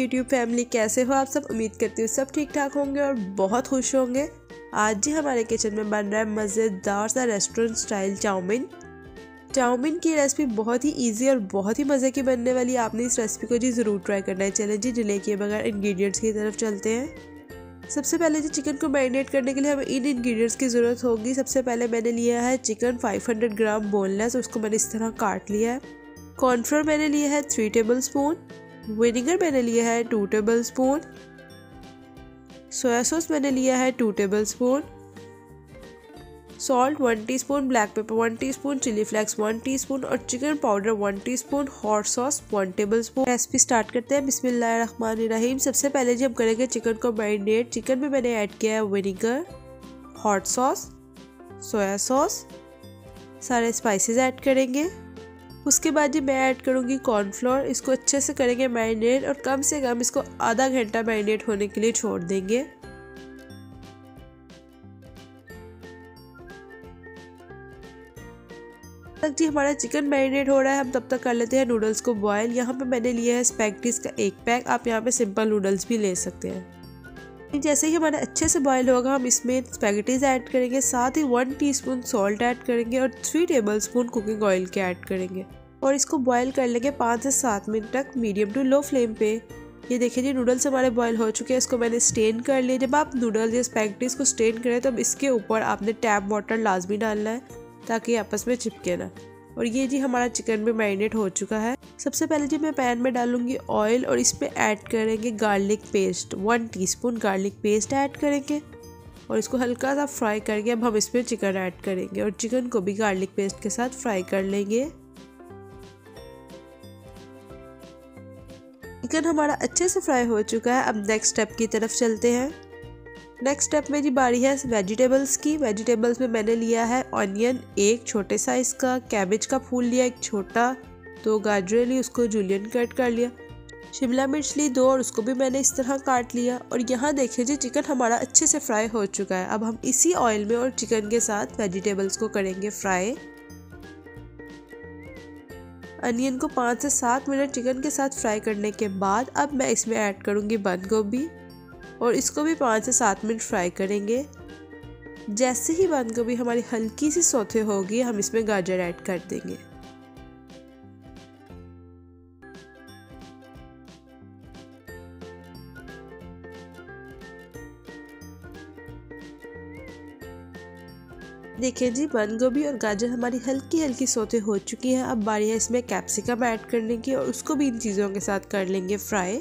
YouTube family, कैसे हो आप सब। उम्मीद करती हूँ सब ठीक ठाक होंगे और बहुत खुश होंगे। आज जी हमारे किचन में बन रहा है मज़ेदार सा रेस्टोरेंट स्टाइल चाउमीन की रेसिपी बहुत ही इजी और बहुत ही मज़े की बनने वाली है। आपने इस रेसिपी को जी ज़रूर ट्राई करना है। चलें जी डिले किए बगैर इंग्रेडिएंट्स की तरफ चलते हैं। सबसे पहले जी चिकन को मैरिनेट करने के लिए हमें इन इंग्रेडिएंट्स की ज़रूरत होगी। सबसे पहले मैंने लिया है चिकन 500 ग्राम बोनलेस, उसको मैंने इस तरह काट लिया है। कॉर्नफ्लोर मैंने लिया है 3 टेबल स्पून, विनेगर मैंने लिया है 2 टेबल स्पून, सोया सॉस मैंने लिया है 2 tablespoon, salt 1 teaspoon, black pepper 1 teaspoon, chilli flakes 1 teaspoon और chicken powder 1 teaspoon, hot sauce 1 tablespoon. Recipe start करते हैं। बिस्मिल्लाहिर्रहमानिर्रहीम। सबसे पहले जी हम करेंगे चिकन को मैरिनेट। चिकन में मैंने ऐड किया है vinegar, hot sauce, soya sauce, सारे स्पाइसेस ऐड करेंगे। उसके बाद जी मैं ऐड करूँगी कॉर्नफ्लोर। इसको अच्छे से करेंगे मैरिनेट और कम से कम इसको आधा घंटा मैरिनेट होने के लिए छोड़ देंगे। तक जी हमारा चिकन मैरिनेट हो रहा है, हम तब तक कर लेते हैं नूडल्स को बॉयल। यहाँ पे मैंने लिया है स्पैगेटीज का 1 पैक। आप यहाँ पे सिंपल नूडल्स भी ले सकते हैं। जैसे ही हमारा अच्छे से बॉयल होगा हम इसमें स्पैगेटीज ऐड करेंगे, साथ ही 1 टीस्पून सॉल्ट ऐड करेंगे और 3 टेबल स्पून कुकिंग ऑयल के ऐड करेंगे और इसको बॉयल कर लेंगे 5 से 7 मिनट तक मीडियम टू लो फ्लेम पे। ये देखिए जी नूडल्स हमारे बॉयल हो चुके हैं। इसको मैंने स्टेन कर लिया। जब आप नूडल्स या स्पैगेटीज को स्टेन करें तो अब इसके ऊपर आपने टैप वाटर लाजमी डालना है ताकि आपस में चिपके ना। और ये जी हमारा चिकन भी मैरिनेट हो चुका है। सबसे पहले जी मैं पैन में डालूंगी ऑयल और इसमें ऐड करेंगे garlic paste. 1 teaspoon garlic paste add करेंगे और इसको हल्का सा फ्राई करके अब हम इसमें चिकन ऐड करेंगे और चिकन को भी गार्लिक पेस्ट के साथ फ्राई कर लेंगे। चिकन हमारा अच्छे से फ्राई हो चुका है। अब नेक्स्ट स्टेप की तरफ चलते हैं। नेक्स्ट स्टेप में जी बारी है वेजिटेबल्स की। वेजिटेबल्स में मैंने लिया है ऑनियन 1 छोटे साइज़ का, कैबेज का फूल लिया 1 छोटा, 2 गाजरें ली उसको जूलियन कट कर लिया, शिमला मिर्च ली 2 और उसको भी मैंने इस तरह काट लिया। और यहाँ देखिए जी चिकन हमारा अच्छे से फ्राई हो चुका है। अब हम इसी ऑयल में और चिकन के साथ वेजिटेबल्स को करेंगे फ्राई। अनियन को 5 से 7 मिनट चिकन के साथ फ्राई करने के बाद अब मैं इसमें ऐड करूँगी बंद गोभी और इसको भी 5 से 7 मिनट फ्राई करेंगे। जैसे ही बंद गोभी हमारी हल्की सी सौते होगी हम इसमें गाजर ऐड कर देंगे। देखिए जी बंद गोभी और गाजर हमारी हल्की हल्की सौते हो चुकी है। अब बारी है इसमें कैप्सिकम ऐड करने की और उसको भी इन चीज़ों के साथ कर लेंगे फ्राई।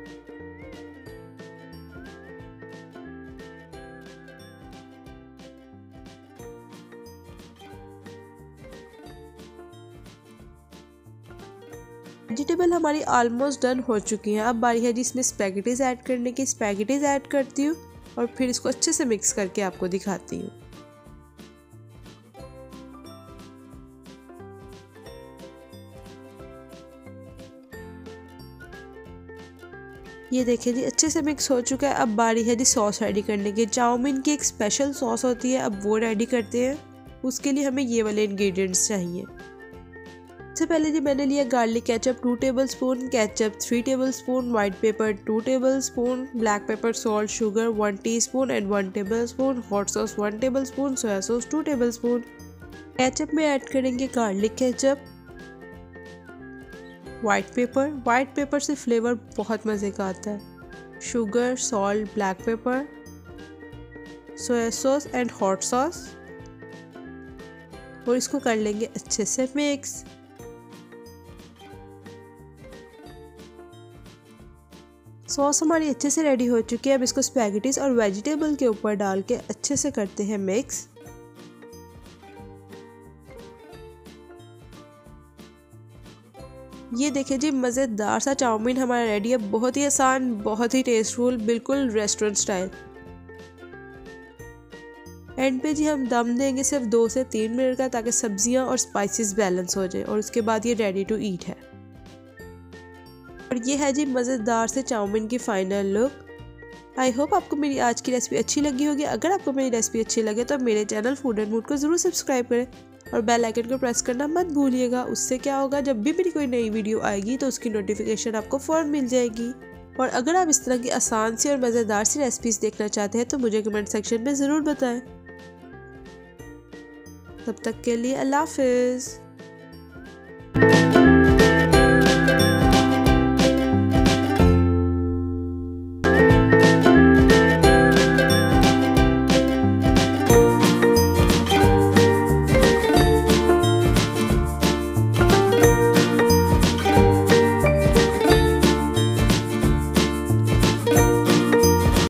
वेजिटेबल हमारी ऑलमोस्ट डन हो चुकी हैं। अब बारी है जी इसमें स्पैगेटीज ऐड करने की। स्पैगेटीज ऐड करती हूँ और फिर इसको अच्छे से मिक्स करके आपको दिखाती हूँ। ये देखिए जी अच्छे से मिक्स हो चुका है। अब बारी है जी सॉस रेडी करने की। चाउमीन की एक स्पेशल सॉस होती है, अब वो रेडी करते हैं। उसके लिए हमें ये वाले इंग्रेडिएंट्स चाहिए। सबसे पहले जी मैंने लिया garlic ketchup 2 tablespoon, ketchup 3 tablespoon, white pepper 2 tablespoon, black pepper, salt, sugar 1 teaspoon and 1 tablespoon, hot sauce 1 tablespoon, soya sauce 2 tablespoon. Ketchup में ऐड करेंगे गार्लिक केचप, व्हाइट पेपर से flavour बहुत मज़े का आता है, sugar, salt, black pepper, soya sauce and hot sauce और इसको कर लेंगे अच्छे से मिक्स। सॉस हमारी अच्छे से रेडी हो चुकी है। अब इसको स्पैगेटीज और वेजिटेबल के ऊपर डाल के अच्छे से करते हैं मिक्स। ये देखिए जी मज़ेदार सा चाउमीन हमारा रेडी है। बहुत ही आसान, बहुत ही टेस्टफुल, बिल्कुल रेस्टोरेंट स्टाइल। एंड पे जी हम दम देंगे सिर्फ 2 से 3 मिनट का ताकि सब्जियां और स्पाइसेस बैलेंस हो जाए और उसके बाद ये रेडी टू ईट है। और ये है जी मज़ेदार से चाउमीन की फाइनल लुक। आई होप आपको मेरी आज की रेसिपी अच्छी लगी होगी। अगर आपको मेरी रेसिपी अच्छी लगे तो मेरे चैनल फूड एंड मूड को ज़रूर सब्सक्राइब करें और बेल आइकन को प्रेस करना मत भूलिएगा। उससे क्या होगा, जब भी मेरी कोई नई वीडियो आएगी तो उसकी नोटिफिकेशन आपको फ़ौरन मिल जाएगी। और अगर आप इस तरह की आसान सी और मज़ेदार सी रेसिपीज़ देखना चाहते हैं तो मुझे कमेंट सेक्शन में ज़रूर बताएं। तब तक के लिए अल्लाह हाफिज़।